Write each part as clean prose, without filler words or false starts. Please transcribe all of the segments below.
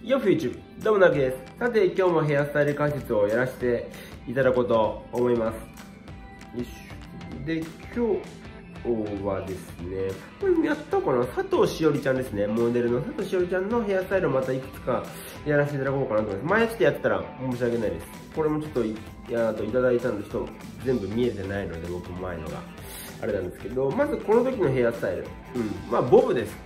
よっ YouTube、どうもなぎです。さて今日もヘアスタイル解説をやらせていただこうと思います。よし。で、今日はですね、これやったかな、佐藤しおりちゃんですね、モデルの佐藤しおりちゃんのヘアスタイルをまたいくつかやらせていただこうかなと思います。前ちょっとやってたら申し訳ないです。これもちょっといただいたんで、ちょっと全部見えてないので、僕前のがあれなんですけど、まずこの時のヘアスタイル、まあボブです。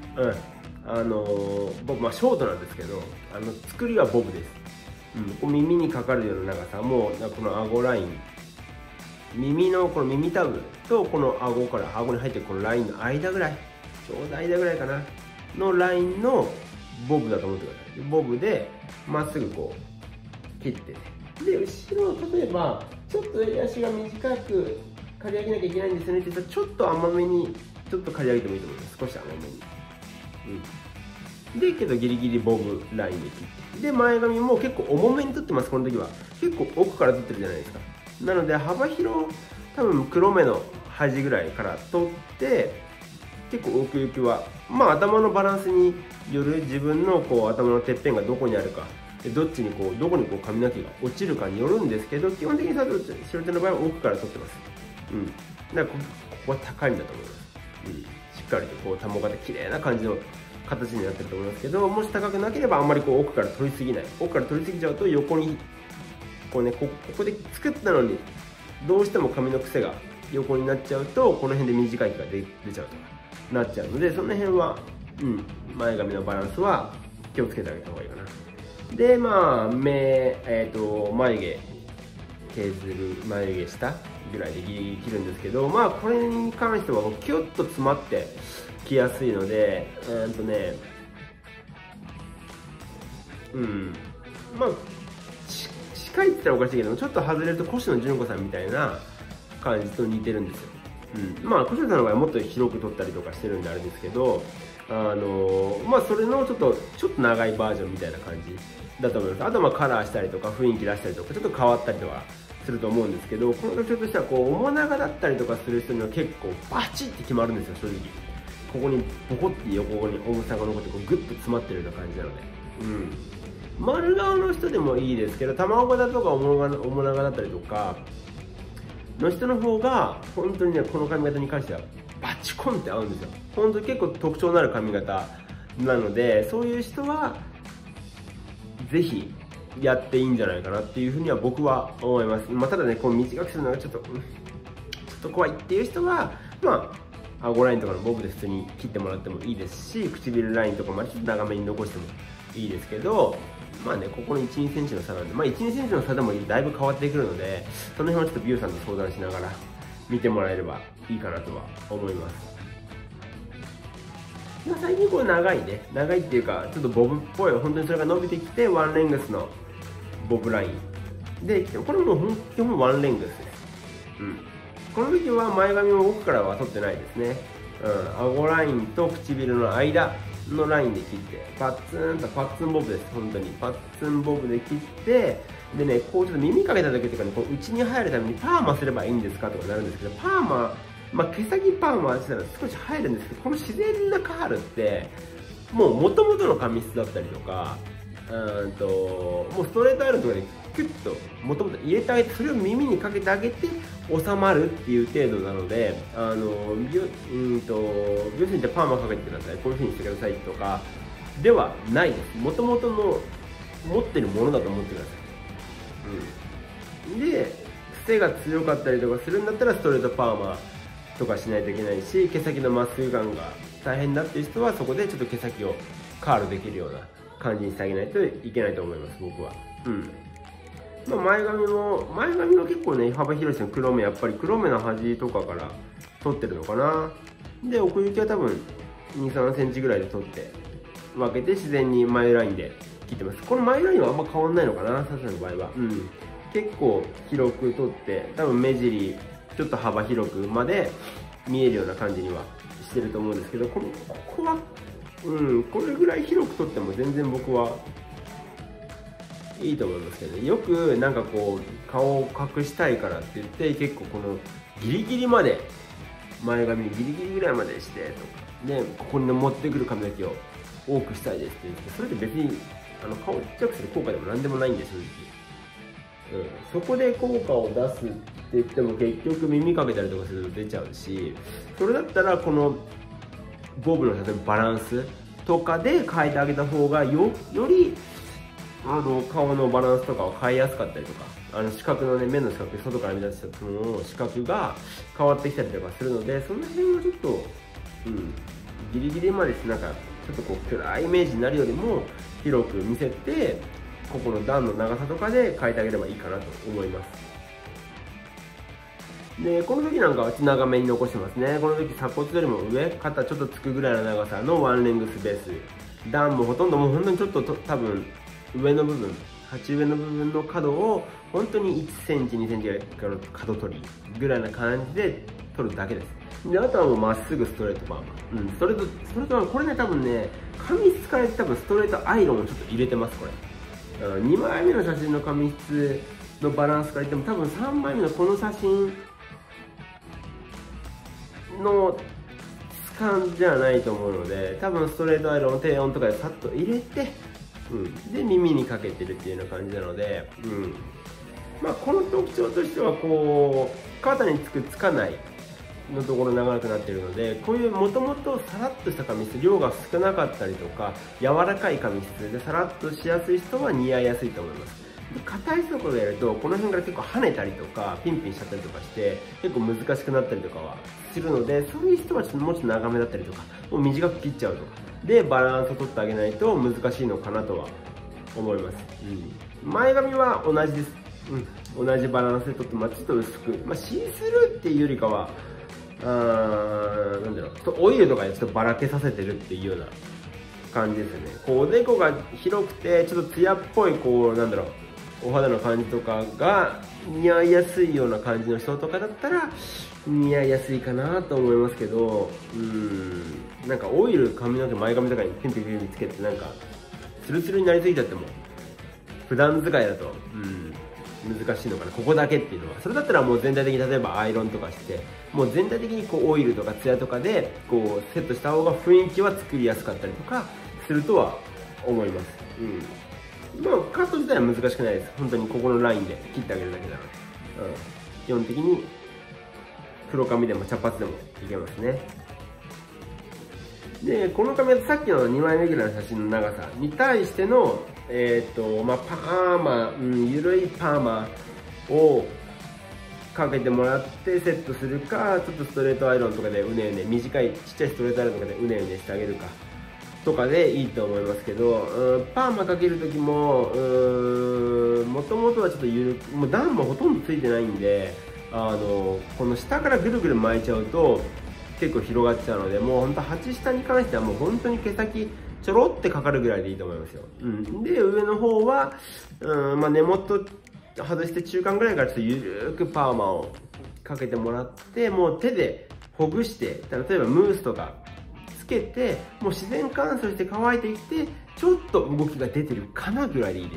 僕、ショートなんですけど、作りはボブです。こう耳にかかるような長さ、もうこの顎ライン、耳のこの耳たぶとこの顎から顎に入ってるこのラインの間ぐらい、ちょうど間ぐらいかなのラインのボブだと思ってください。ボブでまっすぐこう切ってて、で後ろ、例えばちょっと襟足が短く刈り上げなきゃいけないんですよねって言ったら、ちょっと甘めにちょっと刈り上げてもいいと思います。少し甘めに。でけどギリギリボブラインで切って、で前髪も結構重めに取ってます。この時は結構奥から取ってるじゃないですか。なので幅広、多分黒目の端ぐらいから取って、結構奥行きは頭のバランスによる、自分のこう頭のてっぺんがどこにあるか、どっちにこうどこにこう髪の毛が落ちるかによるんですけど、基本的に佐藤しおりちゃんの場合は奥から取ってます。だからここは高いんだと思います。しっかりとこう保がって綺麗な感じの形になってると思いますけど、もし高くなければあんまりこう奥から取りすぎない。奥から取りすぎちゃうと横にこうね、ここで作ったのにどうしても髪の癖が横になっちゃうと、この辺で短い毛が出ちゃうとかなっちゃうので、その辺は前髪のバランスは気をつけてあげた方がいいかな。で眉毛削る、眉毛下ぐらいでギリギリ切るんですけど、これに関してはキュッと詰まってきやすいので、近いって言ったらおかしいけども、ちょっと外れると越野純子さんみたいな感じと似てるんですよ。越野さんの場合はもっと広く取ったりとかしてるんであれですけど、それのちょっと長いバージョンみたいな感じだと思います。あとカラーしたりとか雰囲気出したりとかちょっと変わったりとかすると思うんですけど、この特徴としてはこう面長だったりとかする人には結構バチッて決まるんですよ、正直。ここにボコって横に重さが残ってこうグッと詰まってるような感じなので、丸顔の人でもいいですけど、卵型とか面長だったりとかの人の方が本当にね、この髪型に関してはバチコンって合うんですよ。本当に結構特徴のある髪型なので、そういう人はぜひやっていいんじゃないかなっていうふうには僕は思います。ただね、こう短くするのがちょっと怖いっていう人は顎ラインとかのボブで普通に切ってもらってもいいですし、唇ラインとかまでちょっと長めに残してもいいですけど、ここの 1、2センチの差なんで、1、2センチの差でもだいぶ変わってくるので、その辺はちょっと美容師さんと相談しながら見てもらえればいいかなとは思います。最近これ長いっていうか、ちょっとボブっぽい、本当にそれが伸びてきて、ワンレングスのボブラインで、これも基本ワンレングスです。この時は前髪も奥からは取ってないですね。顎ラインと唇の間のラインで切って、パッツンボブです。本当にパッツンボブで切って、でね、こうちょっと耳かけた時とかにこう内に入るためにパーマすればいいんですかとかなるんですけど、パーマ、毛先パーマしたら少し入るんですけど、この自然なカールってもう元々の髪質だったりとか、もうストレートアイロンとかでキュッともともと入れてあげて、それを耳にかけてあげて収まるっていう程度なので、美容師にパーマかけてください、こういう風にしてくださいとかではないです。もともとの持ってるものだと思ってください。で、癖が強かったりとかするんだったらストレートパーマとかしないといけないし、毛先のまっすぐ感が大変だっていう人はそこでちょっと毛先をカールできるような感じにしてあげないといけないと思います、僕は。前髪も結構ね、幅広いですね。黒目、やっぱり黒目の端とかから取ってるのかな。で、奥行きは多分2、3センチぐらいで取って分けて、自然に眉ラインで切ってます。この眉ラインはあんま変わんないのかな、ササの場合は。結構広く取って、多分目尻ちょっと幅広くまで見えるような感じにはしてると思うんですけど、ここはこれぐらい広く取っても全然僕はいいと思いますけどね。よくなんかこう顔を隠したいからって言って、結構このギリギリまで、前髪ギリギリぐらいまでしてとかで、ここに持ってくる髪の毛を多くしたいですって言って、それって別に顔をちっちゃくする効果でもなんでもないんですよ、そこで効果を出すって言っても結局耳かけたりとかすると出ちゃうし、それだったらこのボブの例えばバランスとかで変えてあげた方がより顔のバランスとかを変えやすかったりとか、視覚のね、目の視覚、外から見出したものの視覚が変わってきたりとかするので、その辺はちょっと、ギリギリまでなんかちょっとこう暗いイメージになるよりも広く見せて、ここの段の長さとかで変えてあげればいいかなと思います。で、この時なんかは長めに残してますね。この時鎖骨よりも上、肩ちょっとつくぐらいの長さのワンレングスベース。段もほとんどもう本当にちょっと多分上の部分、鉢上の部分の角を本当に1センチ、2センチぐらいから角取りぐらいな感じで取るだけです。で、あとはもうまっすぐストレートパーマ。ストレートはこれね、多分ね、髪質から多分ストレートアイロンをちょっと入れてます、これ。2枚目の写真の髪質のバランスから言っても多分3枚目のこの写真の質感じゃないと思うので、多分ストレートアイロンを低温とかでさっと入れて、で耳にかけてるっていうような感じなので、この特徴としてはこう肩につくつかないのところ長くなっているので、こういうもともとさらっとした髪質、量が少なかったりとか柔らかい髪質でさらっとしやすい人は似合いやすいと思います。硬いところでやるとこの辺から結構跳ねたりとかピンピンしちゃったりとかして結構難しくなったりとかはするので、そういう人はちょっともうちょっと長めだったりとかもう短く切っちゃうとかでバランスを取ってあげないと難しいのかなとは思います。前髪は同じです。同じバランスで取って、ちょっと薄く、シースルーっていうよりかはなんだろう、ちょっとオイルとかでちょっとばらけさせてるっていうような感じですよね。こうおでこが広くてちょっとツヤっぽいこうなんだろうお肌の感じとかが似合いやすいような感じの人とかだったら似合いやすいかなと思いますけど、なんかオイル髪の毛前髪とかにピンピンピンピンつけてなんかツルツルになりすぎちゃっても普段使いだと難しいのかな、ここだけっていうのは。それだったらもう全体的に例えばアイロンとかしてもう全体的にこうオイルとかツヤとかでこうセットした方が雰囲気は作りやすかったりとかするとは思います。カット自体は難しくないです。本当にここのラインで切ってあげるだけなので、基本的に黒髪でも茶髪でもいけますね。で、この髪はさっきの2枚目ぐらいの写真の長さに対してのパーマ、緩いパーマをかけてもらってセットするか、ちょっとストレートアイロンとかでうねうね、短いちっちゃいストレートアイロンとかでうねうねしてあげるかとかでいいと思いますけど、パーマかける時ももともとはちょっともう段もほとんどついてないんで、この下からぐるぐる巻いちゃうと結構広がっちゃうので、もうほんと鉢下に関してはもう本当に毛先ちょろってかかるぐらいでいいと思いますよ。で、上の方は根元外して中間ぐらいからちょっとゆるくパーマをかけてもらって、もう手でほぐして、例えばムースとかつけてもう自然乾燥して乾いてきてちょっと動きが出てるかなぐらいでいいです。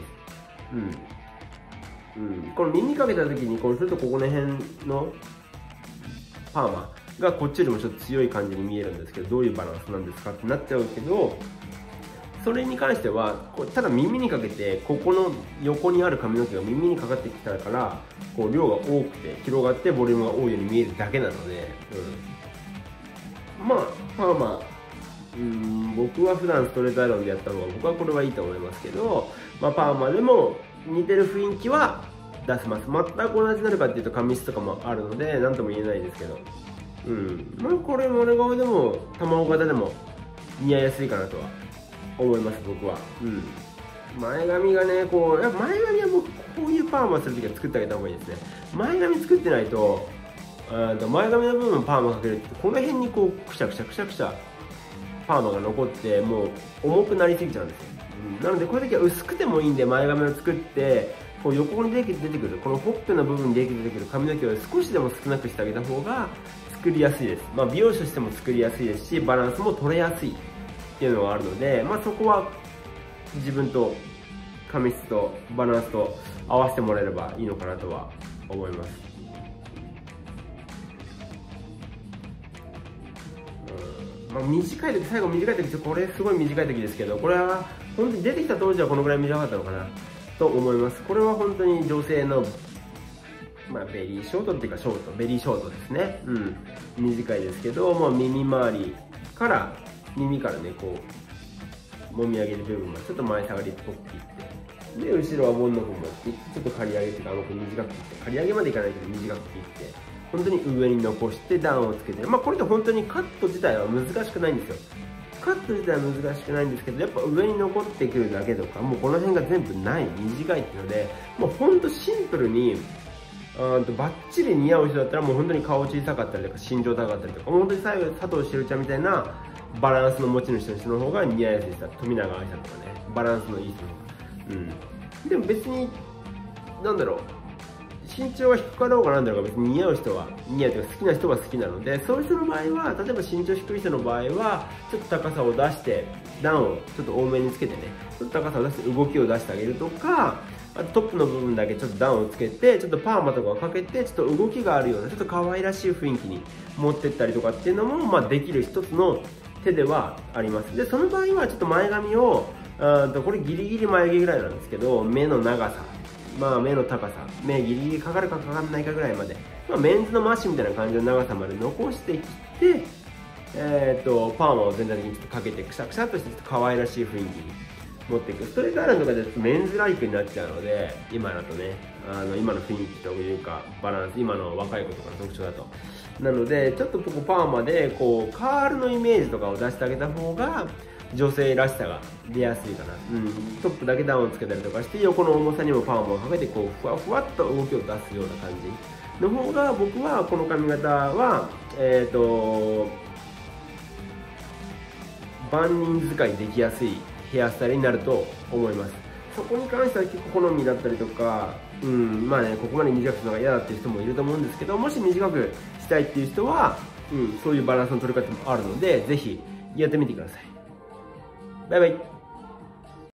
この耳かけた時にちょっとここの辺のパーマがこっちよりもちょっと強い感じに見えるんですけど、どういうバランスなんですかってなっちゃうけど、それに関してはただ耳にかけてここの横にある髪の毛が耳にかかってきたからこう量が多くて広がってボリュームが多いように見えるだけなので、パーマ僕は普段ストレートアイロンでやった方が僕はこれはいいと思いますけど、パーマでも似てる雰囲気は出せます。全く同じになるかっていうと髪質とかもあるので何とも言えないですけど、これモレ顔でも卵型でも似合いやすいかなとは思います、僕は。前髪がね、前髪はもうこういうパーマするときは作ってあげた方がいいですね。前髪作ってないと前髪の部分パーマかけるってこの辺にこうくしゃくしゃくしゃくしゃパーマが残ってもう重くなりすぎちゃうんですよ。なのでこういう時は薄くてもいいんで前髪を作ってこう横に出てくるこのほっぺの部分に出てくる髪の毛を少しでも少なくしてあげた方が作りやすいです。美容師としても作りやすいですしバランスも取れやすいっていうのがあるので、そこは自分と髪質とバランスと合わせてもらえればいいのかなとは思います。短い時、最後短い時、これすごい短い時ですけど、これは本当に出てきた当時はこのぐらい短かったのかなと思います。これは本当に女性の、まあ、ベリーショートっていうかベリーショートですね。短いですけど、まあ、耳からね、こう、もみあげる部分までちょっと前下がりっぽく切って、で、後ろはボンの方までちょっと刈り上げっていうか、短く切って、刈り上げまでいかないけど短く切って、本当に上に残して段をつけて、まあ、これって本当にカット自体は難しくないんですよ。カット自体は難しくないんですけど、やっぱ上に残ってくるだけとか、もうこの辺が全部ない、短いっていうので、もうほんとシンプルに、バッチリ似合う人だったらもう本当に顔小さかったりとか身長高かったりとか、本当に最後佐藤栞里ちゃんみたいなバランスの持ち主の人の方が似合いやすい人だ。富永愛さんとかね、バランスのいい人の方が。でも別に、なんだろう、身長が低かろうがなんだろうが別に似合う人は似合うというか好きな人は好きなので、そういう人の場合は、例えば身長低い人の場合はちょっと高さを出して段をちょっと多めにつけてね、ちょっと高さを出して動きを出してあげるとか、あとトップの部分だけちょっと段をつけてちょっとパーマとかをかけてちょっと動きがあるようなちょっと可愛らしい雰囲気に持ってったりとかっていうのも、まあ、できる一つの手ではあります。でその場合はちょっと前髪をこれギリギリ眉毛ぐらいなんですけど、目の長さ、まあ目の高さ、目ギリギリかかるかかかんないかぐらいまで、まあ、メンズのマッシュみたいな感じの長さまで残してきて、パーマを全体的にちょっとかけてくしゃくしゃっとしてちょっと可愛らしい雰囲気に持っていく。それからとかでメンズライクになっちゃうので、今だとね、今の雰囲気というかバランス、今の若い子とかの特徴だと。なのでちょっとここパーマでこうカールのイメージとかを出してあげた方が女性らしさが出やすいかな。トップだけダウンをつけたりとかして横の重さにもパーマをかけてこうふわふわっと動きを出すような感じの方が、僕はこの髪型は万人使いできやすいヘアスタイルになると思います。そこに関しては結構好みだったりとか、まあね、ここまで短くするのが嫌だっていう人もいると思うんですけど、もし短くしたいっていう人は、そういうバランスの取り方もあるので、ぜひやってみてください。バイバイ。